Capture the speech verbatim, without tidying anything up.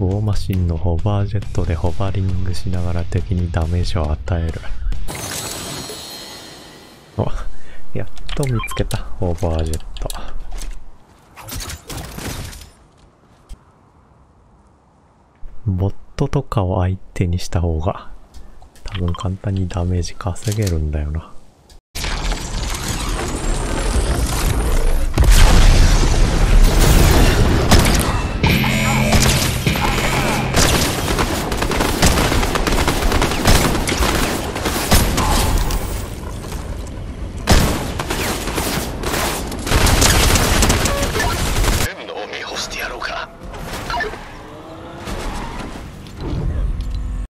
ウォーマシンのホバージェットでホバリングしながら敵にダメージを与える。お、やっと見つけた、ホバージェット。ボットとかを相手にした方が多分簡単にダメージ稼げるんだよな。